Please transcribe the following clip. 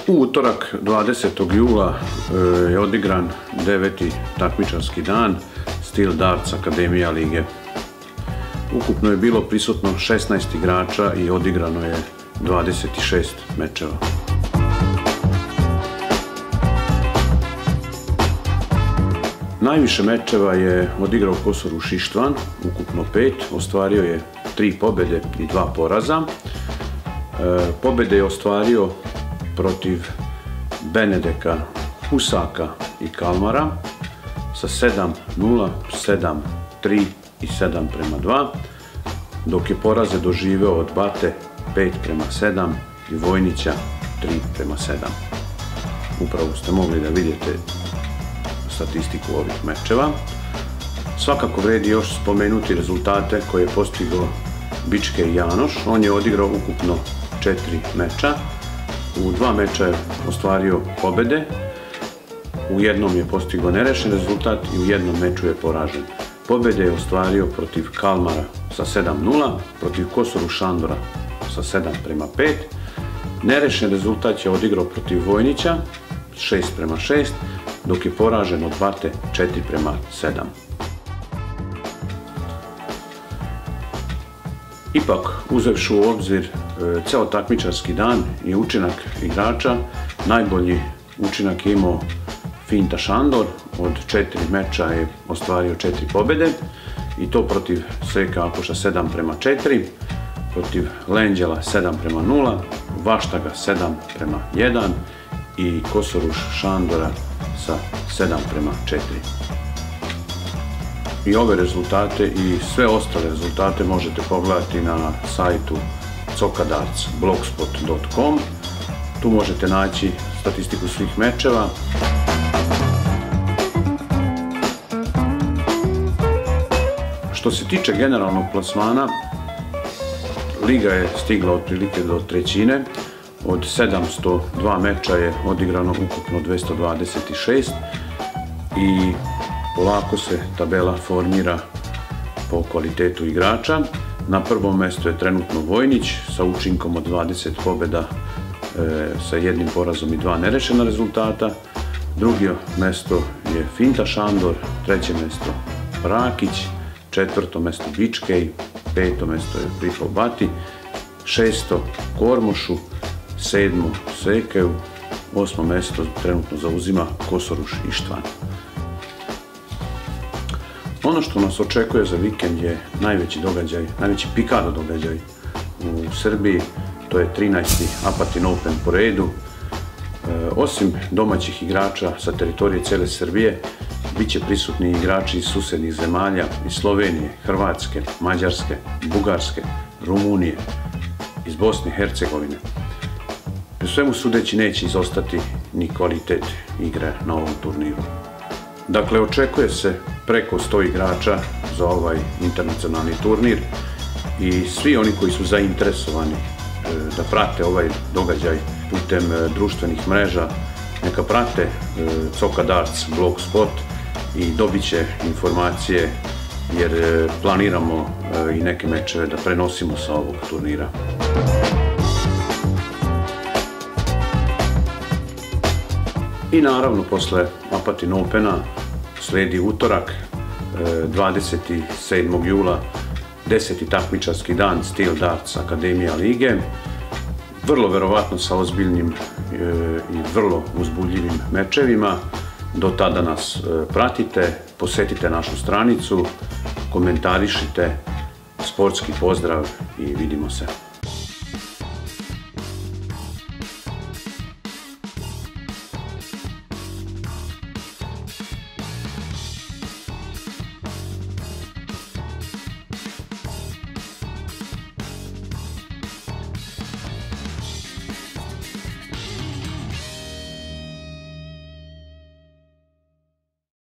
U utorak 20. jula je odigran 9. takmičarski dan Steel Darts Akademija lige. Ukupno je bilo prisutno 16 igrača i odigrano je 26 mečeva. Najviše mečeva je odigrao Kosoruš Ištvan, ukupno 5, ostvario je 3 pobjede i 2 poraza. Pobjede je ostvario protiv Benedeka, Husaka i Kalmara sa 7-0, 7-3 i 7-2, dok je poraze doživeo od Bate 5-7 i Vojnića 3-7. Upravo ste mogli da vidite statistiku ovih mečeva. Svakako vredi još spomenuti rezultate koje je postigao Bičke i Janoš. On je odigrao ukupno 4 meča. U 2 meča je ostvario pobjede, u jednom je postigao nerešen rezultat i u jednom meču je poražen. Pobjede je ostvario protiv Kalmara sa 7-0, protiv Kosoruša Šandora sa 7-5. Nerešen rezultat je odigrao protiv Vojnića 6-6, dok je poražen od Bate 4-7. Ipak, uzevši u obzir ceo takmičarski dan i učinak igrača, najbolji učinak je imao Finta Šandor. Od 4 meča je ostvario 4 pobjede i to protiv Sreka Akoša 7-4, protiv Lenđela 7-0, Vaštaga 7-1 i Kosoruš Šandora sa 7-4. I ove rezultate i sve ostale rezultate možete pogledati na sajtu cokadarts.blogspot.com. Tu možete naći statistiku svih mečeva. Što se tiče generalnog plasmana, liga je stigla otprilike do trećine. Od 702 meča je odigrano ukupno 226 i polako se tabela formira po kvalitetu igrača. Na prvom mjestu je trenutno Vojnić sa učinkom od 20 pobjeda sa 1 porazom i 2 nerešena rezultata. Drugo mjesto je Finta Šandor, treće mjesto Rakić, četvrto mjesto Bičkej, peto mjesto je pripao Bati, šesto Kormošu, sedmo Sekeju, osmo mjesto trenutno zauzima Kosoruš Ištvan. Ono što nas očekuje za vikend je najveći događaj, najveći pikado događaj u Srbiji, to je 13. Apatin Open po redu. Osim domaćih igrača sa teritorije cijele Srbije, bit će prisutni igrači iz susednih zemalja, iz Slovenije, Hrvatske, Mađarske, Bugarske, Rumunije, iz Bosne i Hercegovine. U svemu sudeći neće izostati ni kvalitet igre na ovom turniru. Dakle, očekuje se preko 100 igrača za ovaj internacionalni turnir i svi oni koji su zainteresovani da prate ovaj događaj putem društvenih mreža, neka prate Coka Darts Blogspot i dobit će informacije jer planiramo i neke mečeve da prenosimo sa ovog turnira. I naravno, posle Apatin Opena sledi utorak, 27. jula, 10. takmičarski dan Steel Darts Akademija lige. Vrlo verovatno sa ozbiljnim i vrlo uzbudljivim mečevima. Do tada nas pratite, posetite našu stranicu, komentarišite, sportski pozdrav i vidimo se.